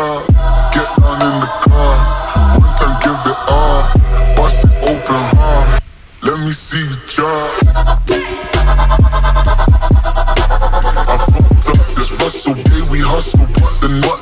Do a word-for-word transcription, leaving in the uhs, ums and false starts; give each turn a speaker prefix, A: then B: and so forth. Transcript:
A: job. Get down in the car, one time give it all. Bust it open hard, let me see you drop. I fucked up this Russell, baby, hustle, but the nut